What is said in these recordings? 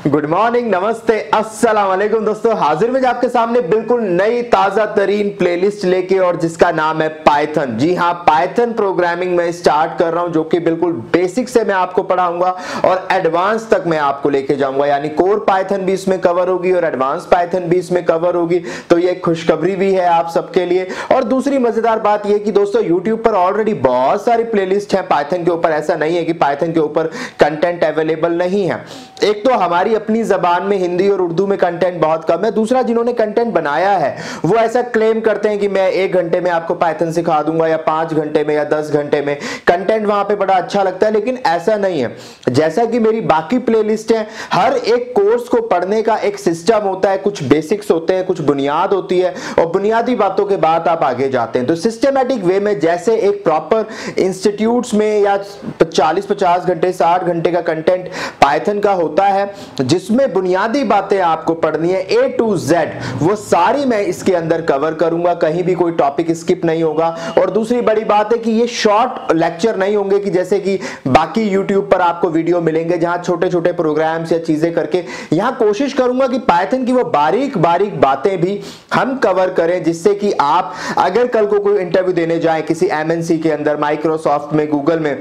Good morning, नमस्ते, अस्सलाम वालेकुम दोस्तों। हाजिर में आपके सामने बिल्कुल नई ताजा तरीन प्लेलिस्ट लेके और जिसका नाम है पाइथन। जी हाँ, पाइथन प्रोग्रामिंग में स्टार्ट कर रहा हूं, जो कि बिल्कुल बेसिक से मैं आपको पढ़ाऊंगा और एडवांस तक मैं आपको लेके जाऊंगा। यानी कोर पाइथन भी इसमें कवर होगी और एडवांस पाइथन भी इसमें कवर होगी। तो ये खुशखबरी भी है आप सबके लिए। और दूसरी मजेदार बात यह कि दोस्तों यूट्यूब पर ऑलरेडी बहुत सारी प्लेलिस्ट है पाइथन के ऊपर। ऐसा नहीं है कि पाइथन के ऊपर कंटेंट अवेलेबल नहीं है। एक तो हमारी अपनी जबान में हिंदी और उर्दू में कंटेंट बहुत कम है। दूसरा, जिन्होंने कंटेंट बनाया है वो ऐसा क्लेम करते हैं कि मैं 1 घंटे में आपको पाइथन सिखा दूंगा या 5 घंटे में या 10 घंटे में। कंटेंट वहां पे बड़ा अच्छा लगता है, लेकिन ऐसा नहीं है। जैसा कि मेरी बाकी प्लेलिस्ट है, हर एक कोर्स को पढ़ने का एक सिस्टम होता है, कुछ बेसिक्स होते हैं, कुछ बुनियाद होती है और बुनियादी बातों के बाद आप आगे जाते हैं। तो सिस्टमैटिक वे में जैसे एक प्रॉपर इंस्टीट्यूट्स में या 40-50 घंटे 60 घंटे का कंटेंट पाइथन का होता है, जिसमें बुनियादी बातें आपको पढ़नी है A to Z, वो सारी मैं इसके अंदर कवर करूंगा। कहीं भी कोई टॉपिक स्किप नहीं होगा। और दूसरी बड़ी बात है कि ये शॉर्ट लेक्चर नहीं होंगे कि जैसे कि बाकी YouTube पर आपको वीडियो मिलेंगे जहां छोटे छोटे प्रोग्राम्स या चीजें करके। यहां कोशिश करूंगा कि पाइथन की वो बारीक बारीक बातें भी हम कवर करें, जिससे कि आप अगर कल को कोई इंटरव्यू देने जाए किसी MNC के अंदर, माइक्रोसॉफ्ट में, गूगल में,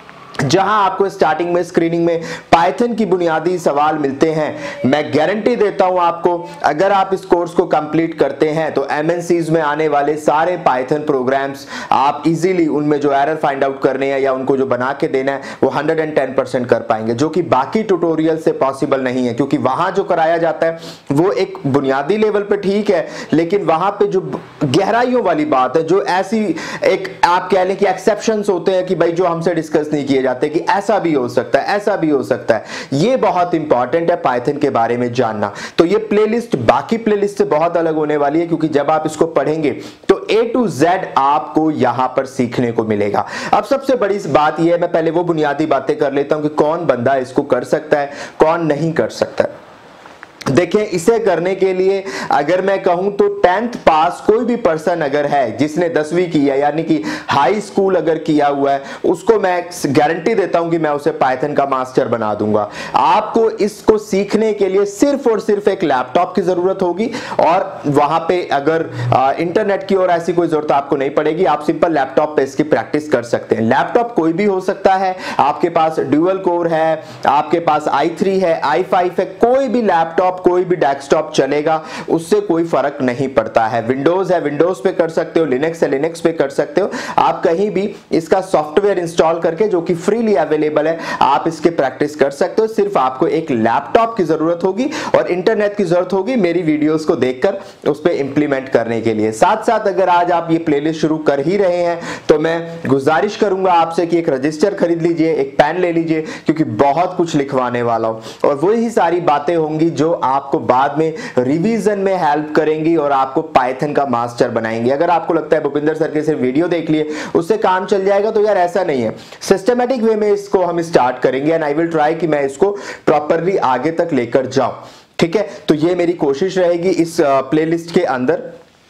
जहां आपको स्टार्टिंग में स्क्रीनिंग में पाइथन की बुनियादी सवाल मिलते हैं, मैं गारंटी देता हूं आपको, अगर आप इस कोर्स को कंप्लीट करते हैं तो MNCs में आने वाले सारे पाइथन प्रोग्राम्स आप इजीली उनमें जो एरर फाइंड आउट करने हैं या उनको जो बना के देना है वो 110% कर पाएंगे, जो कि बाकी ट्यूटोरियल से पॉसिबल नहीं है। क्योंकि वहां जो कराया जाता है वो एक बुनियादी लेवल पे ठीक है, लेकिन वहां पे जो गहराइयों वाली बात है, जो ऐसी एक आप कह लें कि एक्सेप्शंस होते हैं कि भाई जो हमसे डिस्कस नहीं किए जाते, कि ऐसा भी हो सकता है, ऐसा भी हो सकता है, ये बहुत इंपॉर्टेंट है पाइथन के बारे में जानना। तो ये प्लेलिस्ट बाकी प्लेलिस्ट से बहुत अलग होने वाली है, क्योंकि जब आप इसको पढ़ेंगे तो A to Z आपको यहां पर सीखने को मिलेगा। अब सबसे बड़ी बात यह है, मैं पहले वो बुनियादी बातें कर लेता हूं कि कौन बंदा इसको कर सकता है, कौन नहीं कर सकता है। देखिए, इसे करने के लिए अगर मैं कहूं तो 10th पास कोई भी पर्सन अगर है जिसने 10वीं की है, यानी कि हाई स्कूल अगर किया हुआ है, उसको मैं गारंटी देता हूं कि मैं उसे पाइथन का मास्टर बना दूंगा। आपको इसको सीखने के लिए सिर्फ और सिर्फ एक लैपटॉप की जरूरत होगी और वहां पे अगर इंटरनेट की और ऐसी कोई जरूरत आपको नहीं पड़ेगी। आप सिंपल लैपटॉप पे इसकी प्रैक्टिस कर सकते हैं। लैपटॉप कोई भी हो सकता है, आपके पास ड्यूअल कोर है, आपके पास i3 है, i5 है, कोई भी लैपटॉप, कोई भी डेस्कटॉप चलेगा, उससे कोई फर्क नहीं पड़ता है। विंडोज है, विंडोज पे कर सकते हो, लिनक्स है, लिनक्स पे कर सकते हो। आप कहीं भी इसका सॉफ्टवेयर इंस्टॉल करके, जो कि फ्रीली अवेलेबल है, आप इसके प्रैक्टिस कर सकते हो। सिर्फ आपको एक लैपटॉप की जरूरत होगी और इंटरनेट की जरूरत होगी मेरी वीडियोस को देखकर उस पर इंप्लीमेंट करने के लिए। साथ साथ अगर आज आप ये प्लेलिस्ट शुरू कर ही रहे हैं तो मैं गुजारिश करूंगा आपसे कि एक रजिस्टर खरीद लीजिए, एक पेन ले लीजिए, क्योंकि बहुत कुछ लिखवाने वाला हूं और वही सारी बातें होंगी जो आपको बाद में रिवीजन में हेल्प करेंगी और आपको पाइथन का मास्टर बनाएंगे। अगर आपको लगता है भूपिंदर सर के सिर्फ वीडियो देख लिए उससे काम चल जाएगा, तो यार ऐसा नहीं है। सिस्टमैटिक वे में इसको हम स्टार्ट करेंगे एंड आई विल ट्राई कि मैं इसको प्रॉपरली आगे तक लेकर जाऊं। ठीक है, तो ये मेरी कोशिश रहेगी इस प्लेलिस्ट के अंदर।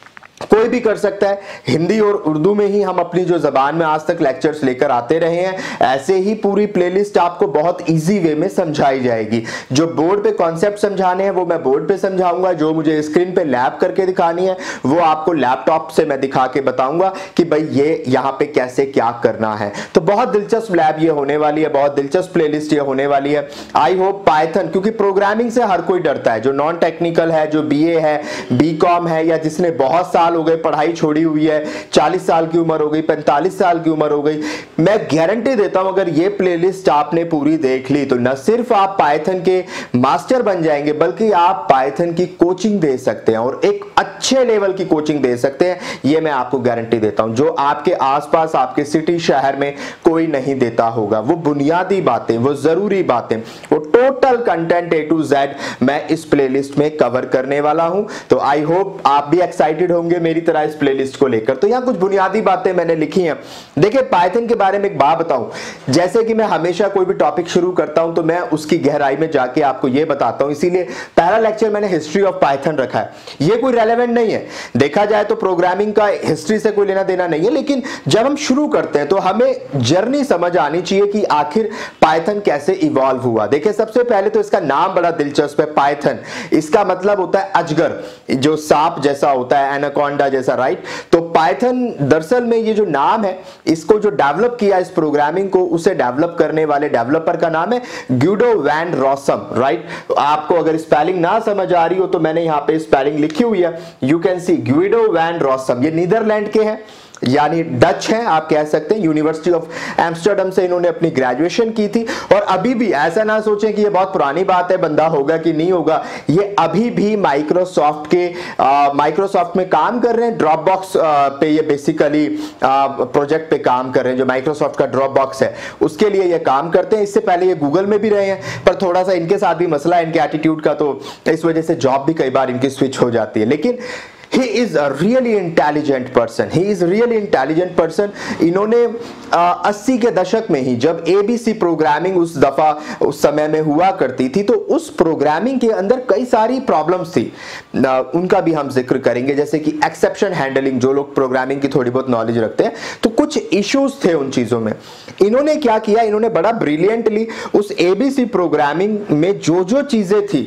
कोई भी कर सकता है। हिंदी और उर्दू में ही हम अपनी जो जबान में आज तक लेक्चर्स लेकर आते रहे हैं, ऐसे ही पूरी प्लेलिस्ट आपको बहुत इजी वे में समझाई जाएगी। जो बोर्ड पे कॉन्सेप्ट समझाने हैं वो मैं बोर्ड पे समझाऊंगा, जो मुझे स्क्रीन पे लैब करके दिखानी है वो आपको लैपटॉप से मैं दिखा के बताऊंगा कि भाई ये यहाँ पे कैसे क्या करना है। तो बहुत दिलचस्प लैब ये होने वाली है, बहुत दिलचस्प प्लेलिस्ट ये होने वाली है। आई होप पाइथन, क्योंकि प्रोग्रामिंग से हर कोई डरता है, जो नॉन टेक्निकल है, जो BA है, BCom है, या जिसने बहुत साल हो गए पढ़ाई छोड़ी हुई है, 40 साल की उम्र हो गई, 45 साल की उम्र हो गई, मैं गारंटी देता हूं अगर ये प्लेलिस्ट आपने पूरी देख ली तो न सिर्फ आप पाइथन के मास्टर बन जाएंगे, बल्कि आप पाइथन की कोचिंग दे सकते हैं और एक अच्छे लेवल की कोचिंग दे सकते हैं। ये मैं आपको गारंटी देता हूं, जो आपके आसपास आपके सिटी शहर में कोई नहीं देता होगा। वो बुनियादी बातें, वो जरूरी बातें, वो total content A to Z मैं इस प्लेलिस्ट में कवर करने वाला हूं। तो आई होप आप भी एक्साइटेड होंगे मेरी तरह इस प्लेलिस्ट को लेकर। तो यहां कुछ बुनियादी बातें मैंने लिखी हैं। देखिए, पाइथन के बारे में एक बात बताऊं, जैसे कि मैं हमेशा कोई भी टॉपिक शुरू करता हूं तो मैं उसकी गहराई में जाके आपको यह बताता हूं, इसीलिए पहला लेक्चर मैंने हिस्ट्री ऑफ पाइथन रखा है। यह कोई रेलेवेंट नहीं है, देखा जाए तो प्रोग्रामिंग का हिस्ट्री से कोई लेना देना नहीं है, लेकिन जब हम शुरू करते हैं तो हमें जर्नी समझ आनी चाहिए कि आखिर पाइथन कैसे इवॉल्व हुआ। देखिए, सबसे सबसे पहले तो इसका नाम बड़ा दिलचस्प है, पाइथन। इसका मतलब होता है अजगर, जो सांप जैसा होता है, एनाकोंडा जैसा, राइट। तो पाइथन दरअसल में ये जो नाम है, इसको जो डेवलप किया इस प्रोग्रामिंग को, उसे डेवलप करने वाले डेवलपर का नाम है गुइडो वैन रॉसम, राइट। आपको अगर स्पेलिंग ना समझ आ रही हो तो मैंने यहां पे स्पेलिंग लिखी हुई है, you can see, Guido van Rossum. ये नीदरलैंड के हैं, यानी डच हैं आप कह सकते हैं। यूनिवर्सिटी ऑफ एम्स्टर्डम से इन्होंने अपनी ग्रेजुएशन की थी, और अभी भी ऐसा ना सोचें कि ये बहुत पुरानी बात है, बंदा होगा कि नहीं होगा, ये अभी भी माइक्रोसॉफ्ट में काम कर रहे हैं। ड्रॉपबॉक्स पे ये बेसिकली प्रोजेक्ट पे काम कर रहे हैं, जो माइक्रोसॉफ्ट का ड्रॉपबॉक्स है उसके लिए ये काम करते हैं। इससे पहले ये गूगल में भी रहे हैं, पर थोड़ा सा इनके साथ भी मसला है इनके एटीट्यूड का, तो इस वजह से जॉब भी कई बार इनकी स्विच हो जाती है। लेकिन He is a really intelligent person. He is really intelligent person. इन्होंने 80 के दशक में ही, जब ABC प्रोग्रामिंग उस समय में हुआ करती थी, तो उस प्रोग्रामिंग के अंदर कई सारी प्रॉब्लम्स थी, उनका भी हम जिक्र करेंगे। जैसे कि एक्सेप्शन हैंडलिंग, जो लोग प्रोग्रामिंग की थोड़ी बहुत नॉलेज रखते हैं, तो कुछ इश्यूज थे उन चीजों में। इन्होंने क्या किया, इन्होंने बड़ा ब्रिलियंटली उस ABC प्रोग्रामिंग में जो जो चीजें थी,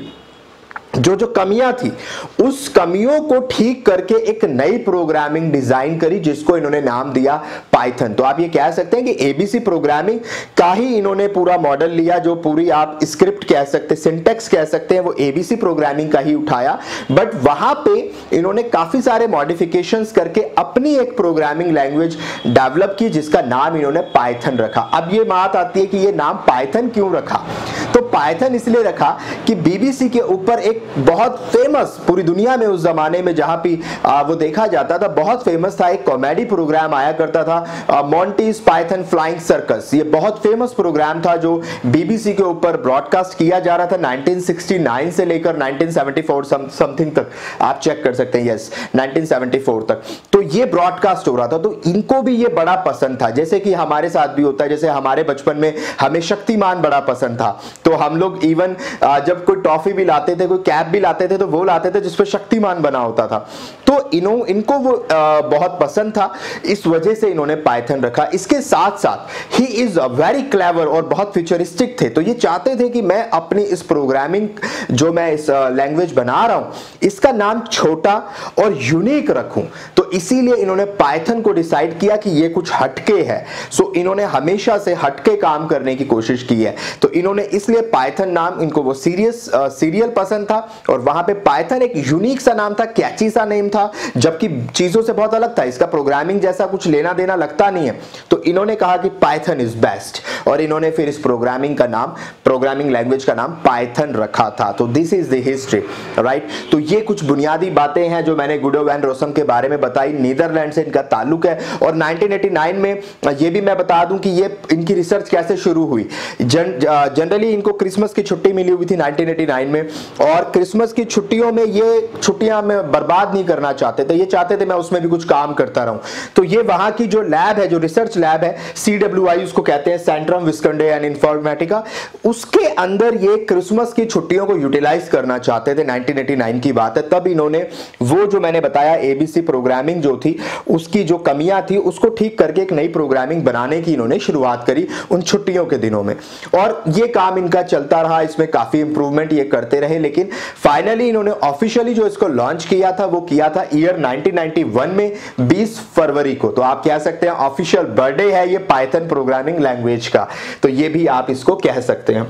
जो जो कमियां थी, उस कमियों को ठीक करके एक नई प्रोग्रामिंग डिजाइन करी, जिसको इन्होंने नाम दिया पाइथन। तो आप ये कह सकते हैं कि एबीसी प्रोग्रामिंग का ही इन्होंने पूरा मॉडल लिया, जो पूरी आप स्क्रिप्ट कह सकते, सिंटेक्स कह सकते हैं, वो एबीसी प्रोग्रामिंग का ही उठाया। बट वहां पे इन्होंने काफी सारे मॉडिफिकेशंस करके अपनी एक प्रोग्रामिंग लैंग्वेज डेवलप की, जिसका नाम इन्होंने पाइथन रखा। अब ये बात आती है कि ये नाम पाइथन क्यों रखा। तो पाइथन इसलिए रखा कि बीबीसी के ऊपर एक बहुत फेमस, पूरी दुनिया में उस जमाने में जहां भी वो देखा जाता था, बहुत फेमस था, एक कॉमेडी प्रोग्राम आया करता था, मॉन्टीज पाइथन फ्लाइंग सर्कस। ये बहुत फेमस प्रोग्राम था जो बीबीसी के ऊपर ब्रॉडकास्ट किया जा रहा था 1969 से लेकर 1974 समथिंग तक, आप चेक कर सकते हैं, यस 1974 तक। तो ये ब्रॉडकास्ट हो रहा था, तो इनको भी ये बड़ा पसंद था। जैसे कि हमारे साथ भी होता है, जैसे हमारे बचपन में हमें शक्तिमान बड़ा पसंद था, तो हम लोग इवन जब कोई टॉफी भी लाते थे, कोई कैप भी लाते थे, तो वो लाते थे जिस पर शक्तिमान बना होता था। तो इनको वो बहुत पसंद था, इस वजह से इन्होंने पाइथन रखा। इसके साथ साथ ही इज वेरी क्लेवर और बहुत फ्यूचरिस्टिक थे। तो ये चाहते थे कि मैं अपनी इस प्रोग्रामिंग, जो मैं इस लैंग्वेज बना रहा हूं, इसका नाम छोटा और यूनिक रखूं। तो इसीलिए इन्होंने पाइथन को डिसाइड किया कि ये कुछ हटके है। सो इन्होंने हमेशा से हटके काम करने की कोशिश की है। तो इन्होंने इसलिए पाइथन नाम, इनको वो सीरियल पसंद था, और वहां पे पाइथन एक यूनिक सा नाम था, कैची सा नेम था, जबकि चीजों से बहुत अलग था, इसका प्रोग्रामिंग जैसा कुछ लेना देना लगता नहीं है। तो इन्होंने कहा कि पाइथन इज बेस्ट, और इन्होंने फिर इस प्रोग्रामिंग का नाम, प्रोग्रामिंग लैंग्वेज का नाम पाइथन रखा था। तो this is the history, right. तो ये कुछ बुनियादी बातें हैं जो मैंने गुइडो वैन रोसम के बारे में बताई। नीदरलैंड से इनका ताल्लुक है, और 1989 में ये भी मैं बता दूं कि ये इनकी रिसर्च कैसे शुरू हुई। जनरली इनको क्रिसमस की छुट्टी मिली हुई थी 1989 में, और क्रिसमस की छुट्टियों में ये छुट्टियां में बर्बाद नहीं करना चाहते थे, ये चाहते थे मैं उसमें भी कुछ काम करता रहूं। तो ये वहां की जो लैब है, जो रिसर्च लैब है, CWI उसको कहते हैं, सेंट्रम विस्कंडे एंड इन्फॉर्मेटिका, उसके अंदर ये क्रिसमस की छुट्टियों को यूटिलाइज करना चाहते थे। 1989 की बात है, तब इन्होंने वो जो मैंने बताया एबीसी प्रोग्रामिंग जो थी, उसकी जो कमियां थी उसको ठीक करके एक नई प्रोग्रामिंग बनाने की इन्होंने शुरुआत करी उन छुट्टियों के दिनों में, और ये काम इनका चलता रहा। इसमें काफी इंप्रूवमेंट ये करते रहे, लेकिन फाइनली इन्होंने ऑफिशियली जो इसको लॉन्च किया था, वो किया था ईयर 1991 में 20 फरवरी को। तो आप कह सकते हैं ऑफिशियल बर्थडे है ये पाइथन प्रोग्रामिंग लैंग्वेज का, तो ये भी आप इसको कह सकते हैं।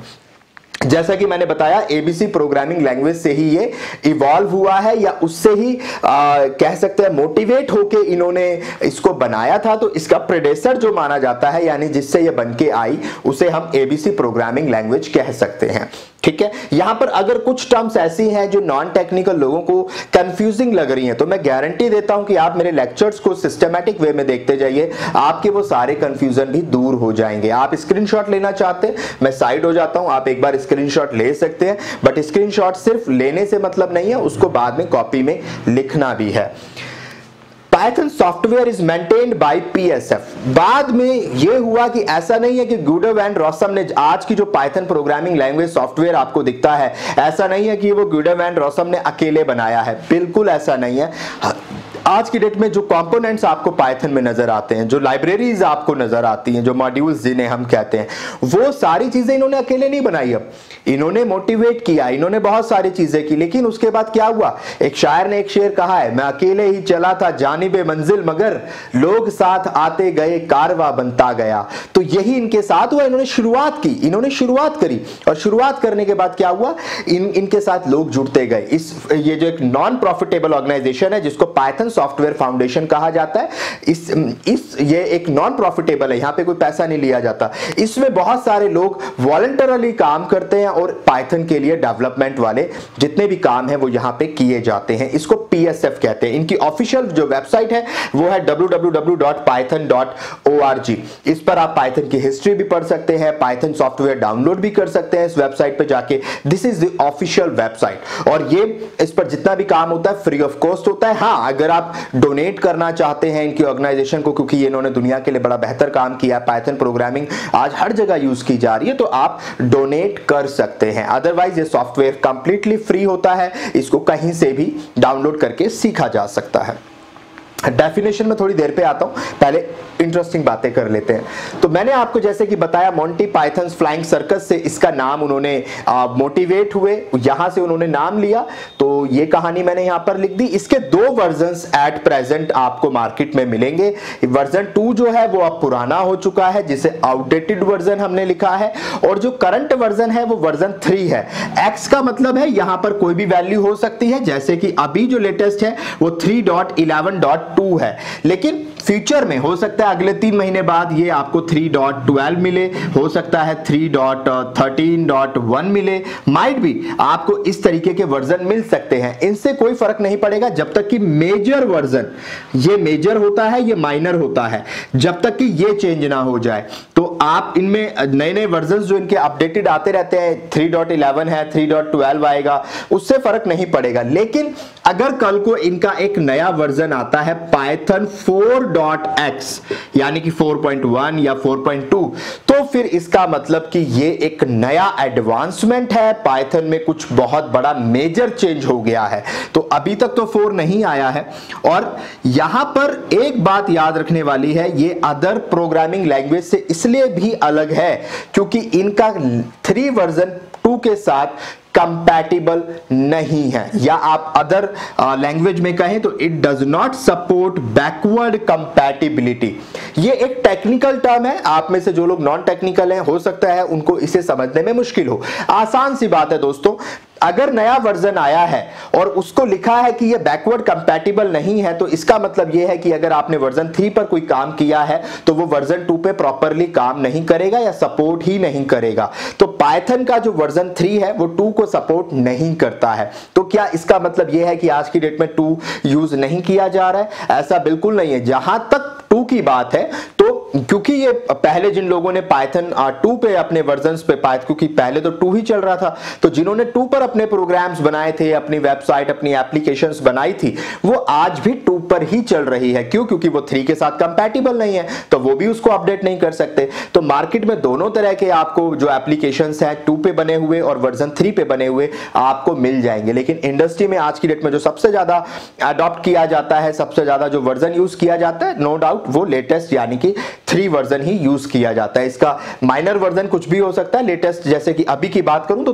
जैसा कि मैंने बताया, एबीसी प्रोग्रामिंग लैंग्वेज से ही ये इवॉल्व हुआ है, या उससे ही कह सकते हैं मोटिवेट होके इन्होंने इसको बनाया था। तो इसका प्रेडेसर जो माना जाता है, यानी जिससे ये बनके आई, उसे हम एबीसी प्रोग्रामिंग लैंग्वेज कह सकते हैं। ठीक है, यहां पर अगर कुछ टर्म्स ऐसी हैं जो नॉन टेक्निकल लोगों को कंफ्यूजिंग लग रही हैं, तो मैं गारंटी देता हूं कि आप मेरे लेक्चर्स को सिस्टमैटिक वे में देखते जाइए, आपके वो सारे कंफ्यूजन भी दूर हो जाएंगे। आप स्क्रीनशॉट लेना चाहते हैं, मैं साइड हो जाता हूं, आप एक बार स्क्रीनशॉट ले सकते हैं, बट स्क्रीनशॉट सिर्फ लेने से मतलब नहीं है, उसको बाद में कॉपी में लिखना भी है। Python software is maintained by PSF. बाद में यह हुआ कि ऐसा नहीं है कि गुइडो वैन रोसम ने, आज की जो पाइथन प्रोग्रामिंग लैंग्वेज सॉफ्टवेयर आपको दिखता है, ऐसा नहीं है कि वो गुइडो वैन रोसम ने अकेले बनाया है, बिल्कुल ऐसा नहीं है। आज की डेट में जो कंपोनेंट्स आपको पाइथन में नजर आते हैं, जो लाइब्रेरीज आपको नजर आती हैं, जो मॉड्यूल्स जिन्हें हम कहते हैं, वो सारी चीजें इन्होंने अकेले नहीं बनाई। अब इन्होंने मोटिवेट किया, इन्होंने बहुत सारी चीजें की, लेकिन उसके बाद क्या हुआ, एक शायर ने एक शेर कहा है, मैं अकेले ही चला था जानिबे मंजिल, मगर लोग साथ आते गए कारवा बनता गया। तो यही इनके साथ हुआ, इन्होंने शुरुआत की, इन्होंने शुरुआत करी, और शुरुआत करने के बाद क्या हुआ, इनके साथ लोग जुड़ते गए। ये जो एक नॉन प्रॉफिटेबल ऑर्गेनाइजेशन है जिसको पाइथन सॉफ्टवेयर फाउंडेशन कहा जाता है, ये एक नॉन प्रॉफिटेबल है, यहां पे कोई पैसा नहीं लिया जाता। इसमें बहुत सारे लोग वॉलंटरली काम करते हैं और पाइथन के लिए डेवलपमेंट वाले जितने भी काम हैं वो यहां पे किए जाते हैं। इसको PSF कहते हैं। इनकी ऑफिशियल जो वेबसाइट है वो है www.python.org। इस पर आप पाइथन की हिस्ट्री भी पढ़ सकते हैं, पाइथन सॉफ्टवेयर डाउनलोड भी कर सकते हैं इस वेबसाइट पे जाके। This is the official website, और ये इस पर जितना भी काम होता है फ्री ऑफ कॉस्ट होता है। हाँ, अगर आप डोनेट करना चाहते हैं इनकी ऑर्गेनाइजेशन को, क्योंकि इन्होंने दुनिया के लिए बड़ा बेहतर काम किया, पाइथन प्रोग्रामिंग आज हर जगह यूज की जा रही है, तो आप डोनेट कर सकते हैं। अदरवाइज ये सॉफ्टवेयर कंप्लीटली फ्री होता है, इसको कहीं से भी डाउनलोड करके सीखा जा सकता है। डेफिनेशन में थोड़ी देर पे आता हूं, पहले इंटरेस्टिंग बातें कर लेते हैं। तो मैंने आपको जैसे कि बताया, मोंटी पाइथन्स फ्लाइंग सर्कस से इसका नाम उन्होंने मोटिवेट हुए, यहां से उन्होंने नाम लिया। तो ये कहानी मैंने यहां पर लिख दी। इसके 2 वर्जन्स एट प्रेजेंट आपको मार्केट में मिलेंगे। वर्जन 2 जो है वो अब पुराना हो चुका है, जिसे आउटडेटेड वर्जन हमने लिखा है, और जो करंट वर्जन है वो वर्जन 3 है। एक्स का मतलब है यहां पर कोई भी वैल्यू हो सकती है, जैसे कि अभी जो लेटेस्ट है वो 3.11.2 है, लेकिन फ्यूचर में हो सकता है अगले 3 महीने बाद ये आपको 3.12 मिले, हो सकता है 3.13.1 मिले, माइट भी आपको इस तरीके के वर्जन मिल सकते हैं। इनसे कोई फर्क नहीं पड़ेगा जब तक कि मेजर वर्जन, ये मेजर होता है, ये माइनर होता है, जब तक कि ये चेंज ना हो जाए। तो आप इनमें नए नए वर्जन जो इनके अपडेटेड आते रहते हैं, 3.11 है, 3.12 आएगा, उससे फर्क नहीं पड़ेगा। लेकिन अगर कल को इनका एक नया वर्जन आता है पाइथन 4.x यानी कि 4.1 या 4.2, तो फिर इसका मतलब कि ये एक नया एडवांसमेंट है, पाइथन में कुछ बहुत बड़ा मेजर चेंज हो गया है। तो अभी तक तो 4 नहीं आया है। और यहां पर एक बात याद रखने वाली है, ये अदर प्रोग्रामिंग लैंग्वेज से इसलिए भी अलग है क्योंकि इनका 3 वर्जन 2 के साथ कंपैटिबल नहीं है, या आप अदर लैंग्वेज में कहें तो it does not support backward compatibility. ये एक टेक्निकल टर्म है, आप में से जो लोग नॉन टेक्निकल हैं हो सकता है उनको इसे समझने में मुश्किल हो। आसान सी बात है दोस्तों, अगर नया वर्जन आया है और उसको लिखा है कि ये बैकवर्ड कंपैटिबल नहीं है, तो इसका मतलब ये है कि अगर आपने वर्जन 3 पर कोई काम किया है तो वो वर्जन 2 पे प्रॉपरली काम नहीं करेगा या सपोर्ट ही नहीं करेगा। तो पाइथन का जो वर्जन 3 है वो 2 को सपोर्ट नहीं करता है। तो क्या इसका मतलब ये है कि आज की डेट में 2 यूज नहीं किया जा रहा है? ऐसा बिल्कुल नहीं है। जहां तक 2 की बात है, तो क्योंकि ये पहले जिन लोगों ने पाइथन 2 पे अपने वर्जन्स पे क्योंकि पहले तो 2 ही चल रहा था, तो जिन्होंने 2 पर अपने प्रोग्राम्स बनाए थे, अपनी वेबसाइट, अपनी एप्लीकेशंस बनाई थी, वो आज भी 2 पर ही चल रही है। क्यों? क्योंकि वो 3 के साथ कंपैटिबल नहीं है, तो वो भी उसको अपडेट नहीं कर सकते। तो मार्केट में दोनों तरह के आपको जो एप्लीकेशंस हैं 2 पे बने हुए और वर्जन 3 पे बने हुए आपको मिल जाएंगे। लेकिन इंडस्ट्री में आज की डेट में जो सबसे ज्यादा अडॉप्ट किया जाता है, सबसे ज्यादा जो वर्जन यूज किया जाता है, नो डाउट वो लेटेस्ट यानी कि 3 वर्जन ही यूज किया जाता है। इसका माइनर वर्जन कुछ भी हो सकता है, लेटेस्ट जैसे कि अभी की बात करूं तो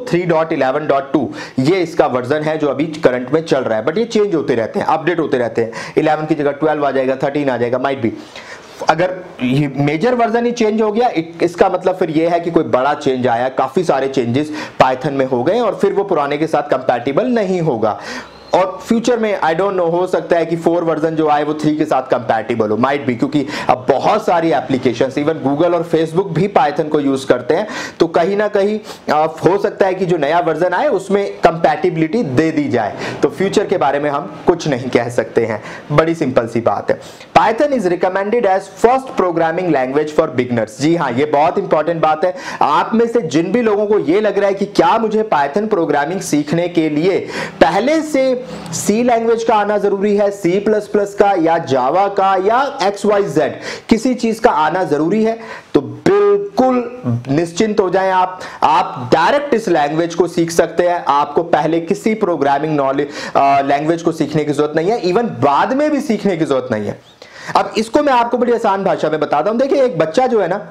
3.11.2 ये इसका वर्जन है जो अभी करंट में चल रहा है। बट ये चेंज होते रहते हैं, अपडेट होते रहते हैं। 11 की जगह 12 आ जाएगा, 13 आ जाएगा, माइट बी। अगर मेजर वर्जन ही चेंज हो गया, इसका मतलब फिर यह है कि कोई बड़ा चेंज आया, काफी सारे चेंजेस पाइथन में हो गए और फिर वो पुराने के साथ कंपैटिबल नहीं होगा। और फ्यूचर में आई डोंट नो, हो सकता है कि 4 वर्जन जो आए वो 3 के साथ कंपैटिबल हो, माइट बी, क्योंकि अब बहुत सारी एप्लीकेशंस, इवन गूगल और फेसबुक भी पाइथन को यूज करते हैं। तो कहीं ना कहीं हो सकता है कि जो नया वर्जन आए उसमें कंपैटिबिलिटी दे दी जाए। तो फ्यूचर के बारे में हम कुछ नहीं कह सकते हैं, बड़ी सिंपल सी बात है। Python is recommended as first programming language for beginners. जी हाँ, ये बहुत इंपॉर्टेंट बात है। आप में से जिन भी लोगों को ये लग रहा है कि क्या मुझे पाइथन प्रोग्रामिंग सीखने के लिए पहले से सी लैंग्वेज का आना जरूरी है, C++ का या जावा का या XYZ किसी चीज का आना जरूरी है, तो बिल्कुल बिल्कुल निश्चिंत हो जाएं आप डायरेक्ट इस लैंग्वेज को सीख सकते हैं। आपको पहले किसी प्रोग्रामिंग लैंग्वेज को सीखने की जरूरत नहीं है, इवन बाद में भी सीखने की जरूरत नहीं है। अब इसको मैं आपको बड़ी आसान भाषा में बताता हूं। देखिए एक बच्चा जो है ना,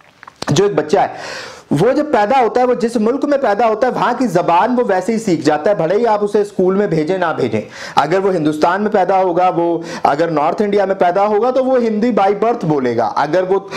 जो एक बच्चा है वो जब पैदा होता है, वो जिस मुल्क में पैदा होता है वहां की जबान वो वैसे ही सीख जाता है, भले ही आप उसे स्कूल में भेजें ना भेजें। अगर वो हिंदुस्तान में पैदा होगा, वो अगर नॉर्थ इंडिया में पैदा होगा तो वो हिंदी बाय बर्थ बोलेगा। अगर वो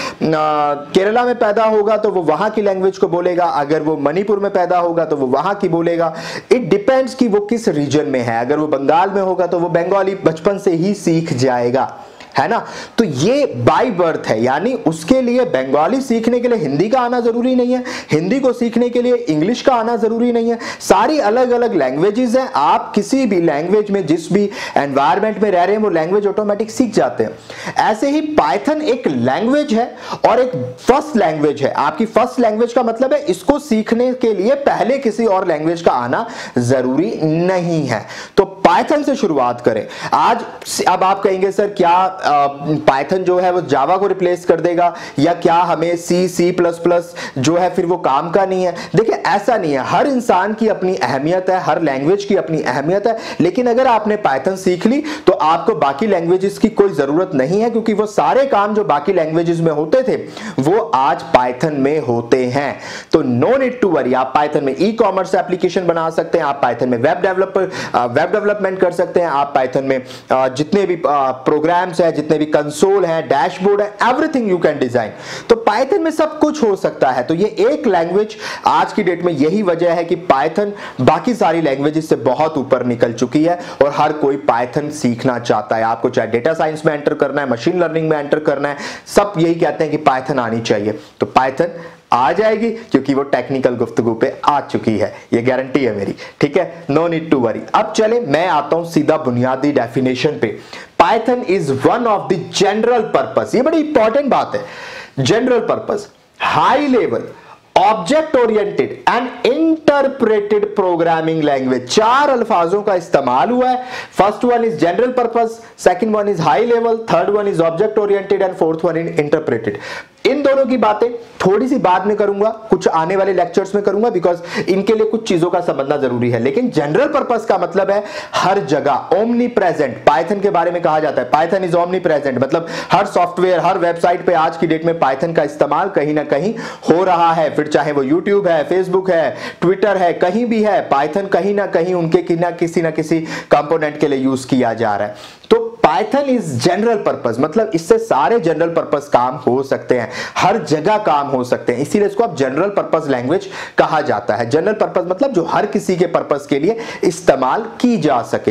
केरला में पैदा होगा तो वो वहां की लैंग्वेज को बोलेगा। अगर वो मणिपुर में पैदा होगा तो वो वहां की बोलेगा। इट डिपेंड्स कि वो किस रीजन में है। अगर वो बंगाल में होगा तो वो बंगाली बचपन से ही सीख जाएगा, है ना। तो ये बाय बर्थ है, यानी उसके लिए बंगाली सीखने के लिए हिंदी का आना जरूरी नहीं है, हिंदी को सीखने के लिए इंग्लिश का आना जरूरी नहीं है। सारी अलग अलग लैंग्वेजेस हैं, आप किसी भी लैंग्वेज में जिस भी एनवायरनमेंट में रह रहे हैं वो लैंग्वेज ऑटोमेटिक सीख जाते हैं। ऐसे ही पाइथन एक लैंग्वेज है और एक फर्स्ट लैंग्वेज है। आपकी फर्स्ट लैंग्वेज का मतलब है इसको सीखने के लिए पहले किसी और लैंग्वेज का आना जरूरी नहीं है। तो पाइथन से शुरुआत करें आज। अब आप कहेंगे सर क्या पाइथन जो है वो जावा को रिप्लेस कर देगा, या क्या हमें सी प्लस प्लस जो है फिर वो काम का नहीं है। देखिए ऐसा नहीं है, हर इंसान की अपनी अहमियत है, हर लैंग्वेज की अपनी अहमियत है। लेकिन अगर आपने पाइथन सीख ली तो आपको बाकी लैंग्वेजेस की कोई जरूरत नहीं है, क्योंकि वो सारे काम जो बाकी लैंग्वेजेस में होते थे वो आज पाइथन में होते हैं। तो नो नीड टू वरी। आप पाइथन में ई कॉमर्स एप्लीकेशन बना सकते हैं, आप पाइथन में वेब डेवलपमेंट कर सकते हैं, आप पाइथन में जितने भी प्रोग्राम्स है, जितने भी कंसोल है, डैशबोर्ड है, एवरीथिंग यू कैन डिजाइन। तो पाइथन में सब कुछ हो सकता है। तो ये एक लैंग्वेज आज की डेट में, यही वजह है कि पाइथन बाकी सारी लैंग्वेजेस से बहुत ऊपर निकल चुकी है और हर कोई पाइथन सीखना चाहता है। आपको चाहे डेटा साइंस में एंटर करना है, मशीन लर्निंग में एंटर करना है, सब यही कहते हैं कि पाइथन आनी चाहिए। तो पाइथन आ जाएगी क्योंकि वो टेक्निकल गुफ्तगू पे आ चुकी है, ये गारंटी है मेरी, ठीक है। No need to worry. अब चले मैं आता हूं सीधा बुनियादी डेफिनेशन पे। Python is one of the general purpose, ये बड़ी इंपॉर्टेंट बात है, general purpose, high level, object oriented and interpreted programming language. चार अल्फाजों का इस्तेमाल हुआ है। First one is general purpose, second one is high level, third one is object oriented and fourth one is interpreted. इन दोनों की बातें थोड़ी सी बाद में करूंगा, कुछ आने वाले लेक्चर्स में करूंगा, बिकॉज इनके लिए कुछ चीजों का समझना जरूरी है। लेकिन जनरल पर्पस का मतलब है हर जगह, ओमनी प्रेजेंट। पाइथन के बारे में कहा जाता है पाइथन इज ओमनी प्रेजेंट, मतलब हर सॉफ्टवेयर, हर वेबसाइट पे आज की डेट में पाइथन का इस्तेमाल कहीं ना कहीं हो रहा है। फिर चाहे वो यूट्यूब है, फेसबुक है, ट्विटर है, कहीं भी है, पाइथन कहीं ना कहीं उनके किसी ना किसी कंपोनेंट के लिए यूज किया जा रहा है। तो पाइथन इज जनरल पर्पस, मतलब इससे सारे जनरल पर्पस काम हो सकते हैं, हर जगह काम हो सकते हैं, इसीलिए इसको आप जनरल पर्पस लैंग्वेज कहा जाता है। जनरल पर्पस मतलब जो हर किसी के पर्पस के लिए इस्तेमाल की जा सके।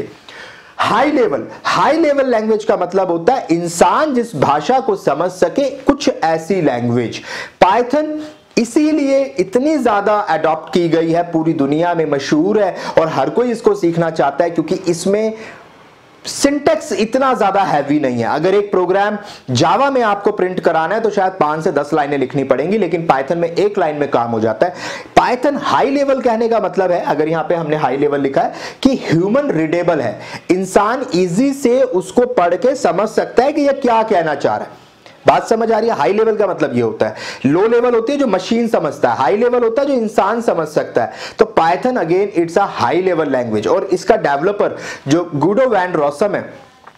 हाई लेवल लैंग्वेज का मतलब होता है इंसान जिस भाषा को समझ सके, कुछ ऐसी लैंग्वेज। पाइथन इसीलिए इतनी ज्यादा अडॉप्ट की गई है, पूरी दुनिया में मशहूर है और हर कोई इसको सीखना चाहता है, क्योंकि इसमें सिंटेक्स इतना ज्यादा हैवी नहीं है। अगर एक प्रोग्राम जावा में आपको प्रिंट कराना है तो शायद 5 से 10 लाइनें लिखनी पड़ेंगी, लेकिन पाइथन में एक लाइन में काम हो जाता है। पाइथन हाई लेवल कहने का मतलब है, अगर यहां पे हमने हाई लेवल लिखा है कि ह्यूमन रीडेबल है, इंसान इजी से उसको पढ़ के समझ सकता है कि यह क्या कहना चाह रहा है। बात समझ आ रही है? हाई लेवल का मतलब ये होता है। लो लेवल होती है जो मशीन समझता है, हाई लेवल होता है जो इंसान समझ सकता है। तो Python again it's a high level language, और इसका डेवलपर जो गुडो वैन रॉसम है,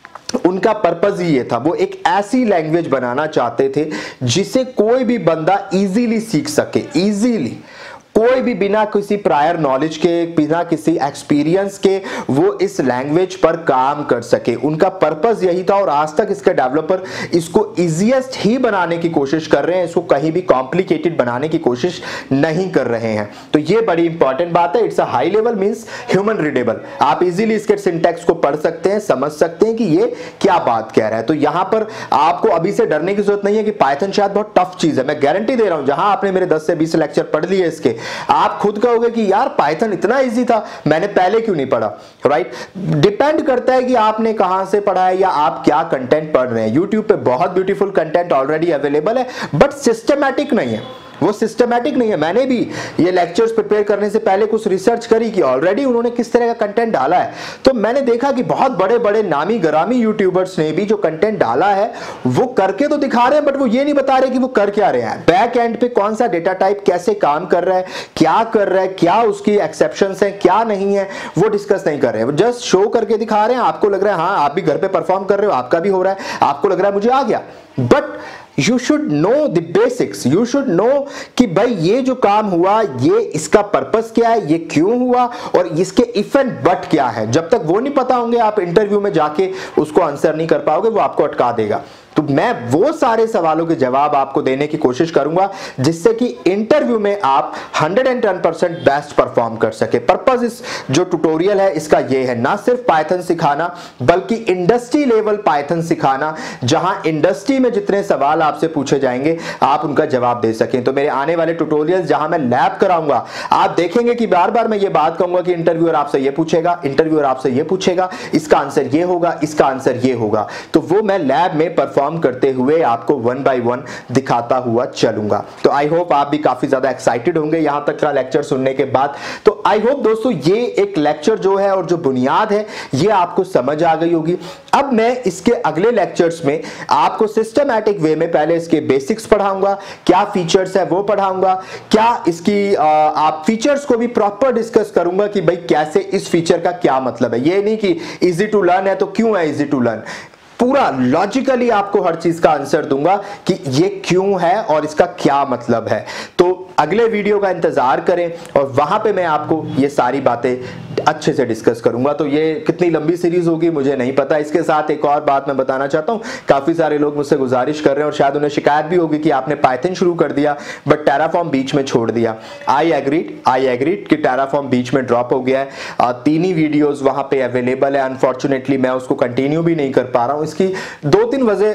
उनका पर्पस ही ये था, वो एक ऐसी लैंग्वेज बनाना चाहते थे जिसे कोई भी बंदा इजीली सीख सके, इजीली, कोई भी बिना किसी प्रायर नॉलेज के, बिना किसी एक्सपीरियंस के वो इस लैंग्वेज पर काम कर सके। उनका पर्पस यही था, और आज तक इसके डेवलपर इसको इजीएस्ट ही बनाने की कोशिश कर रहे हैं, इसको कहीं भी कॉम्प्लिकेटेड बनाने की कोशिश नहीं कर रहे हैं। तो ये बड़ी इंपॉर्टेंट बात है। It's a high level means human readable, आप इजीली इसके सिंटैक्स को पढ़ सकते हैं, समझ सकते हैं कि ये क्या बात कह रहा है। तो यहां पर आपको अभी से डरने की जरूरत नहीं है कि पाइथन शायद बहुत टफ चीज है। मैं गारंटी दे रहा हूं, जहां आपने मेरे 10 से 20 लेक्चर पढ़ लिए इसके, आप खुद कहोगे कि यार पाइथन इतना इजी था, मैंने पहले क्यों नहीं पढ़ा, राइट। डिपेंड करता है कि आपने कहां से पढ़ा है या आप क्या कंटेंट पढ़ रहे हैं। यूट्यूब पे बहुत ब्यूटीफुल कंटेंट ऑलरेडी अवेलेबल है, बट सिस्टमैटिक नहीं है। वो सिस्टमैटिक नहीं है। मैंने भी ये लेक्चर्स प्रिपेयर करने से पहले कुछ रिसर्च करी कि ऑलरेडी उन्होंने किस तरह का कंटेंट डाला है, तो मैंने देखा कि बहुत बड़े बड़े नामी गरामी यूट्यूबर्स ने भी जो कंटेंट डाला है वो करके तो दिखा रहे हैं, बट वो ये नहीं बता रहे कि वो कर क्या रहे हैं, बैक एंड पे कौन सा डेटा टाइप कैसे काम कर रहा है, क्या कर रहा है, क्या उसकी एक्सेप्शंस हैं, क्या नहीं है, वो डिस्कस नहीं कर रहे हैं। वो जस्ट शो करके दिखा रहे हैं। आपको लग रहा है हाँ आप भी घर पे परफॉर्म कर रहे हो, आपका भी हो रहा है, आपको लग रहा है मुझे आ गया, but you should know the basics. You should know कि भाई ये जो काम हुआ, ये इसका पर्पस क्या है, ये क्यों हुआ और इसके इफ एंड बट क्या है। जब तक वो नहीं पता होंगे आप इंटरव्यू में जाके उसको आंसर नहीं कर पाओगे, वो आपको अटका देगा। तो मैं वो सारे सवालों के जवाब आपको देने की कोशिश करूंगा जिससे कि इंटरव्यू में आप 110% बेस्ट परफॉर्म कर सके। पर्पस इस जो ट्यूटोरियल है इसका ये है, ना सिर्फ पाइथन सिखाना बल्कि इंडस्ट्री लेवल पाइथन सिखाना, जहां इंडस्ट्री में जितने सवाल आपसे पूछे जाएंगे आप उनका जवाब दे सकें। तो मेरे आने वाले ट्यूटोरियल्स जहां मैं लैब कराऊंगा, आप देखेंगे कि बार बार मैं ये बात कहूंगा कि इंटरव्यूअर आपसे ये पूछेगा, इंटरव्यूअर आपसे ये पूछेगा, इसका आंसर ये होगा, इसका आंसर ये होगा। तो वो मैं लैब में परफॉर्म करते हुए आपको 1 by 1 दिखाता हुआ चलूंगा। तो आई होप आप भी काफी ज्यादा एक्साइटेड होंगे यहां तक का लेक्चर सुनने के बाद। तो आई होप दोस्तों ये एक लेक्चर जो है और जो बुनियाद है ये आपको समझ आ गई होगी। अब मैं इसके अगले लेक्चर्स में आपको सिस्टमैटिक वे में पहले इसके बेसिक्स पढ़ाऊंगा, क्या फीचर्स है वो पढ़ाऊंगा, क्या इसकी आप फीचर्स को भी प्रॉपर डिस्कस करूंगा कि भाई कैसे इस फीचर का क्या मतलब है। ये नहीं कि इजी टू लर्न है तो क्यों है इजी टू लर्न, पूरा लॉजिकली आपको हर चीज का आंसर दूंगा कि ये क्यों है और इसका क्या मतलब है। तो अगले वीडियो का इंतजार करें और वहां पे मैं आपको ये सारी बातें अच्छे से डिस्कस करूंगा। तो ये कितनी लंबी सीरीज होगी मुझे नहीं पता। इसके साथ एक और बात मैं बताना चाहता हूं, काफी सारे लोग मुझसे गुजारिश कर रहे हैं और शायद उन्हें शिकायत भी होगी कि आपने पाइथन शुरू कर दिया बट टेराफॉर्म बीच में छोड़ दिया। आई एग्रीड कि टेराफॉर्म बीच में ड्रॉप हो गया है। 3 ही वीडियोस वहां पे अवेलेबल है, अनफॉर्चुनेटली मैं उसको कंटिन्यू भी नहीं कर पा रहा हूं। इसकी 2-3 वजह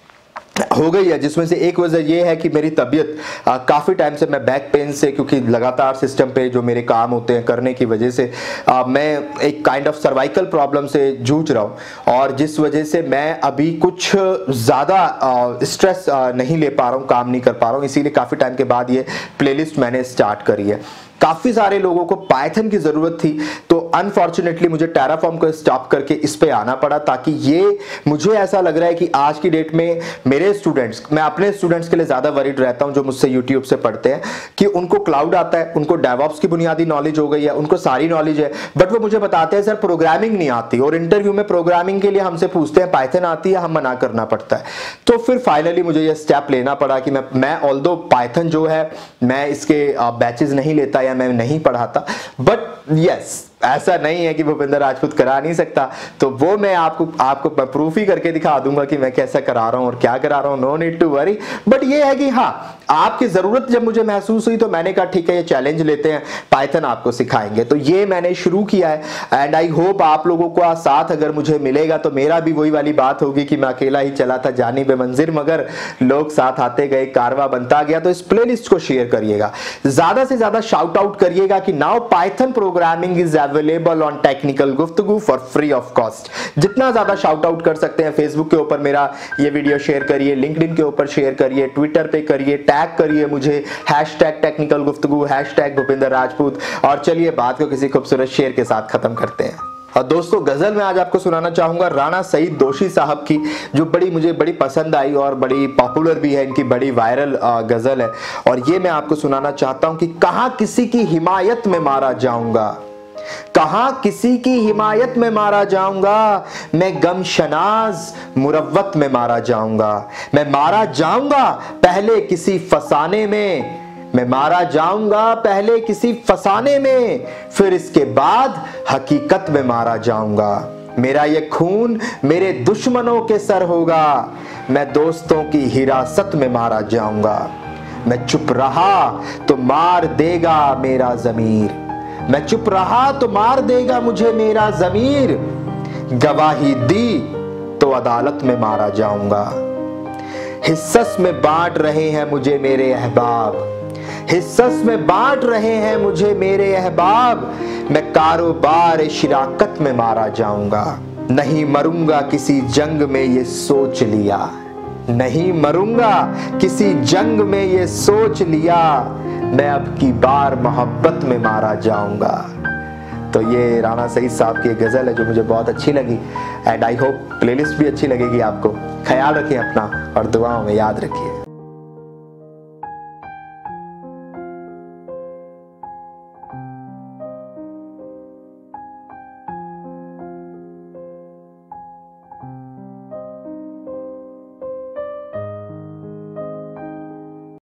हो गई है, जिसमें से एक वजह यह है कि मेरी तबीयत काफ़ी टाइम से मैं बैक पेन से, क्योंकि लगातार सिस्टम पे जो मेरे काम होते हैं करने की वजह से मैं एक काइंड ऑफ सर्वाइकल प्रॉब्लम से जूझ रहा हूँ और जिस वजह से मैं अभी कुछ ज़्यादा स्ट्रेस नहीं ले पा रहा हूँ, काम नहीं कर पा रहा हूँ। इसीलिए काफ़ी टाइम के बाद ये प्लेलिस्ट मैंने स्टार्ट करी है। काफ़ी सारे लोगों को पाइथन की ज़रूरत थी तो अनफॉर्चुनेटली मुझे टेराफॉर्म को स्टॉप करके इस पे आना पड़ा, ताकि ये मुझे ऐसा लग रहा है कि आज की डेट में मेरे स्टूडेंट्स, मैं अपने स्टूडेंट्स के लिए ज़्यादा वरीड रहता हूं जो मुझसे यूट्यूब से पढ़ते हैं, कि उनको क्लाउड आता है, उनको डेवऑप्स की बुनियादी नॉलेज हो गई है, उनको सारी नॉलेज है, बट वो मुझे बताते हैं सर प्रोग्रामिंग नहीं आती, और इंटरव्यू में प्रोग्रामिंग के लिए हमसे पूछते हैं पाइथन आती है, हम मना करना पड़ता है। तो फिर फाइनली मुझे ये स्टेप लेना पड़ा कि मैं ऑल्दो पाइथन जो है मैं इसके बैचेस नहीं लेता या मैं नहीं पढ़ाता, बट यस ऐसा नहीं है कि भूपेंद्र राजपूत करा नहीं सकता। तो वो मैं आपको प्रूफ ही करके दिखा दूंगा कि मैं कैसा करा रहा हूं और क्या करा रहा हूं। No need to worry. But ये है कि हाँ, आपकी जरूरत जब मुझे महसूस हुई तो मैंने कहा ठीक है ये चैलेंज लेते हैं, पाइथन आपको सिखाएंगे। तो ये मैंने शुरू किया है एंड आई होप आप लोगों को साथ अगर मुझे मिलेगा तो मेरा भी वही वाली बात होगी कि मैं अकेला ही चला था जानी बेमंजिर, मगर लोग साथ आते गए, कारवा बनता गया। तो इस प्लेलिस्ट को शेयर करिएगा, ज्यादा से ज्यादा शाउट आउट करिएगा कि now Python programming is available on technical Guftagu for free of cost. जितना ज्यादा शाउट आउट कर सकते हैं, फेसबुक के ऊपर मेरा ये वीडियो शेयर करिए, लिंक्डइन के ऊपर शेयर करिए, ट्विटर पे करिए, टैग करिए मुझे #टेक्निकल गुफ्तगू, #भूपेंद्र राजपूत। और चलिए बात को किसी खूबसूरत शेर के साथ खत्म करते हैं। और दोस्तों गजल में आज आपको सुनाना चाहूंगा राणा सईद दोशी साहब की, जो मुझे बड़ी पसंद आई और बड़ी पॉपुलर भी है, इनकी बड़ी वायरल गजल है। और ये मैं आपको सुनाना चाहता हूं कि कहां किसी की हिमायत में मारा जाऊंगा, कहां किसी की हिमायत में मारा जाऊंगा, मैं गम शनाज मुरव्वत में मारा जाऊंगा। मैं मारा जाऊंगा पहले किसी फसाने में, मैं मारा जाऊंगा पहले किसी फसाने में, फिर इसके बाद हकीकत में मारा जाऊंगा। मेरा ये खून मेरे दुश्मनों के सर होगा, मैं दोस्तों की हिरासत में मारा जाऊंगा। मैं चुप रहा तो मार देगा मेरा ज़मीर, मैं चुप रहा तो मार देगा मुझे मेरा ज़मीर। गवाही दी तो अदालत में मारा जाऊंगा। हिस्सस में बांट रहे हैं मुझे मेरे अहबाब, हिस्सस में बांट रहे हैं मुझे मेरे अहबाब। मैं कारोबार शिराकत में मारा जाऊंगा। नहीं मरूंगा किसी जंग में ये सोच लिया, नहीं मरूंगा किसी जंग में ये सोच लिया, मैं अब की बार मोहब्बत में मारा जाऊंगा। तो ये राणा सईद साहब की गजल है जो मुझे बहुत अच्छी लगी एंड आई होप प्लेलिस्ट भी अच्छी लगेगी आपको। ख्याल रखिए अपना और दुआओं में याद रखिए।